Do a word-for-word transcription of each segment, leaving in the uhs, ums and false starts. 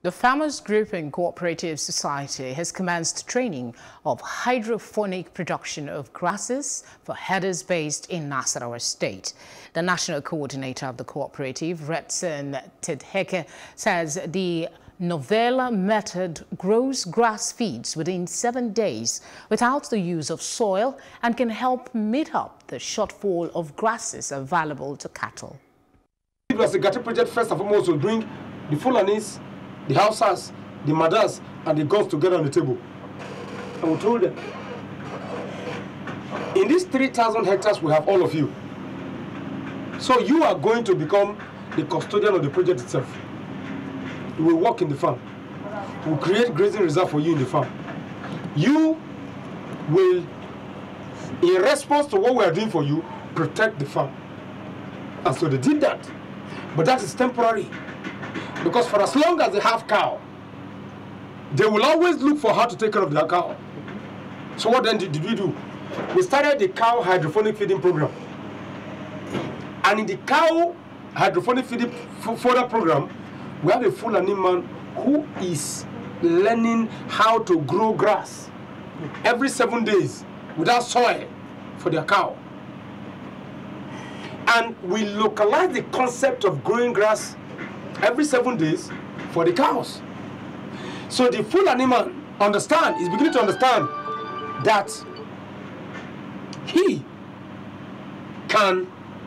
The Farmers Group and Cooperative Society has commenced training of hydroponic production of grasses for herders based in Nasarawa State. The national coordinator of the cooperative, Retson Tedheke, says the Novella method grows grass feeds within seven days without the use of soil and can help meet up the shortfall of grasses available to cattle. It was the Gatti project first and foremost will bring the Fulanis, the Hausas, the Madas, and the Gons together on the table. And we told them, in these three thousand hectares, we have all of you. So you are going to become the custodian of the project itself. You will work in the farm. We'll create grazing reserve for you in the farm. You will, in response to what we are doing for you, protect the farm. And so they did that. But that is temporary. Because for as long as they have cow, they will always look for how to take care of their cow. So what then did we do? We started the cow hydroponic feeding program. And in the cow hydroponic feeding fodder program, we have a Fulani man who is learning how to grow grass every seven days without soil for their cow. And we localize the concept of growing grass every seven days for the cows. So the Fulani man understand, is beginning to understand that he can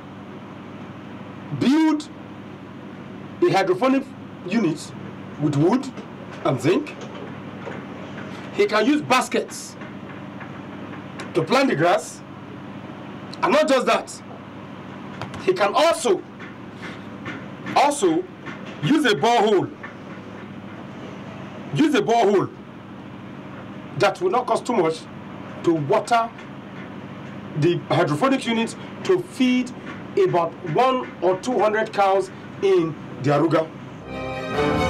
build a hydroponic unit with wood and zinc. He can use baskets to plant the grass. And not just that, he can also also use a borehole. Use a borehole that will not cost too much to water the hydroponic unit to feed about one or two hundred cows in the Aruga.